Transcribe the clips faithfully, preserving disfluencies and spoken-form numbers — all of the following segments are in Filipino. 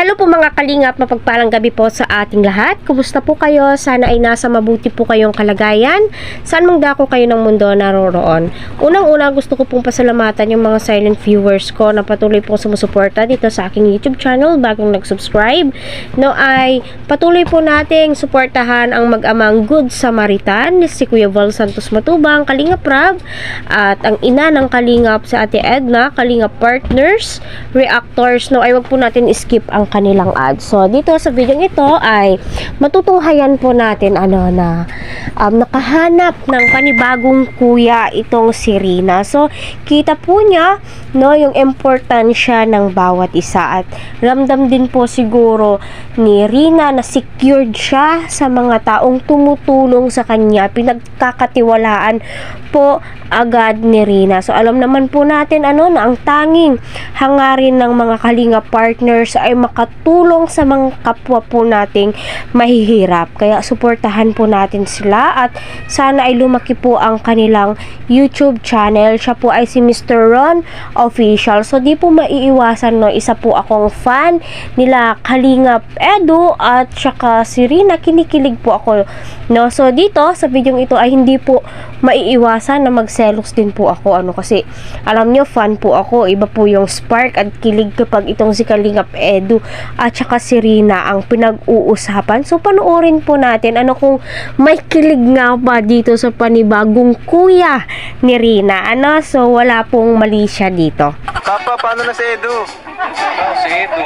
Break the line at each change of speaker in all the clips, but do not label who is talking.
Hello po mga kalingap, mapagpalang gabi po sa ating lahat. Kumusta po kayo? Sana ay nasa mabuti po kayong kalagayan. Saan mang dako kayo ng mundo naroroon. Unang-una gusto ko pong pasalamatan yung mga silent viewers ko na patuloy pong sumusuporta dito sa aking YouTube channel bagong nag-subscribe. No ay patuloy po nating suportahan ang mag-amang Good Samaritan, si Kuya Val Santos Matubang, Kalingap Rab, at ang ina ng Kalingap sa Ate Edna, Kalingap Partners, Reactors. No ay wag po natin skip ang kanilang ads. So, dito sa video ito ay matutunghayan po natin ano na um, nakahanap ng panibagong kuya itong si Rina. So, kita po niya no, yung importansya ng bawat isa at ramdam din po siguro ni Rina na secured siya sa mga taong tumutulong sa kanya. Pinagkakatiwalaan po agad ni Rina. So, alam naman po natin ano na ang tanging hangarin ng mga Kalinga partners ay makatulong sa mga kapwa po nating mahihirap. Kaya suportahan po natin sila at sana ay lumaki po ang kanilang YouTube channel. Siya po ay si Mister Ron Official. So di po maiiwasan no, isa po akong fan nila Kalingap Edu at saka si Rina, kinikilig po ako no. So dito sa video ito ay hindi po maiiwasan na magselos din po ako ano kasi alam nyo fan po ako, iba po yung spark at kilig kapag itong si Kalingap Edu at saka si Rina ang pinag-uusapan. So panoorin po natin ano kung may kilig nga ba dito sa panibagong kuya ni Rina. Ano? So wala pong mali siya dito.
Papa, paano na si Edu? Oh, si Edu.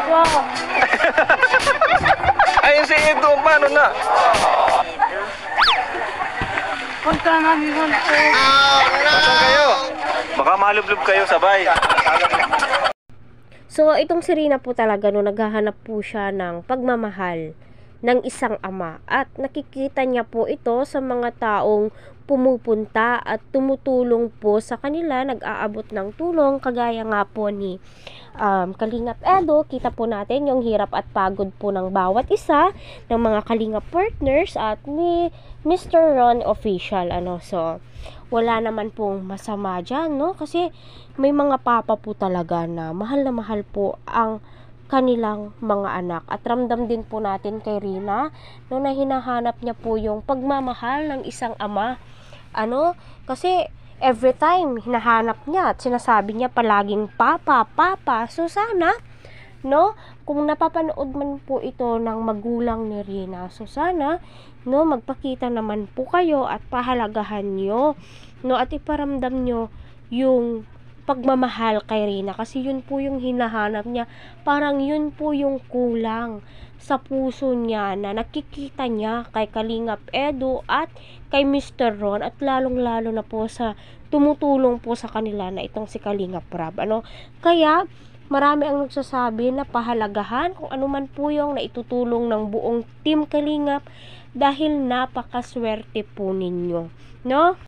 Ayun si Edu, paano na?
Punta namin yun.
Saan kayo? Baka malublob kayo sabay.
So, itong si Rina po talaga, no, naghahanap po siya ng pagmamahal ng isang ama. At nakikita niya po ito sa mga taong pumupunta at tumutulong po sa kanila, nag-aabot ng tulong, kagaya nga po ni um, Kalingap Edu. Kita po natin yung hirap at pagod po ng bawat isa ng mga Kalingap partners at ni Mister Ron Official. Ano, so, wala naman pong masama dyan, no? Kasi may mga papa po talaga na mahal na mahal po ang kanilang mga anak. At ramdam din po natin kay Rina no, na hinahanap niya po yung pagmamahal ng isang ama. Ano? Kasi every time hinahanap niya at sinasabi niya palaging papa, papa. So sana no, kung napapanood man po ito ng magulang ni Rina, so sana no, magpakita naman po kayo at pahalagahan nyo no, at iparamdam nyo yung pagmamahal kay Rina kasi yun po yung hinahanap niya. Parang yun po yung kulang sa puso niya na nakikita niya kay Kalingap Edu at kay Mister Ron at lalong lalo na po sa tumutulong po sa kanila na itong si Kalingap Rab. Ano? Kaya marami ang nagsasabi na pahalagahan kung ano man po yung naitutulong ng buong Team Kalingap dahil napakaswerte po ninyo. No?